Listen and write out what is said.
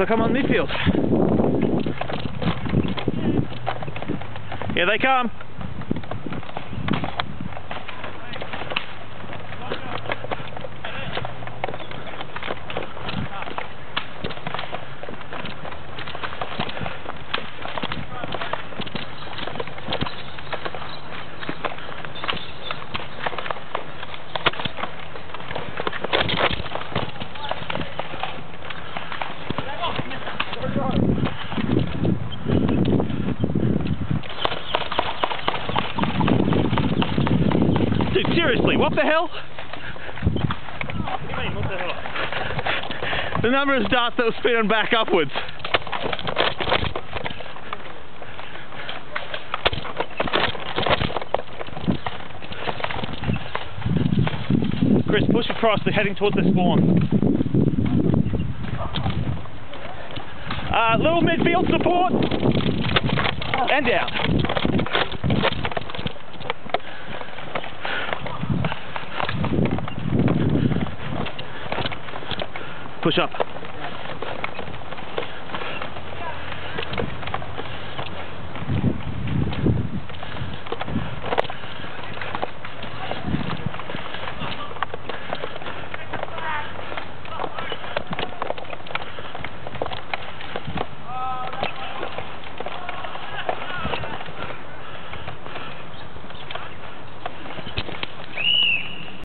like I'm on midfield. Here they come. Dude, seriously, what the hell? What do you mean, what the hell? The number of darts that were spinning back upwards. Chris, push across, they're heading towards the spawn. Little midfield support. And down. Push up.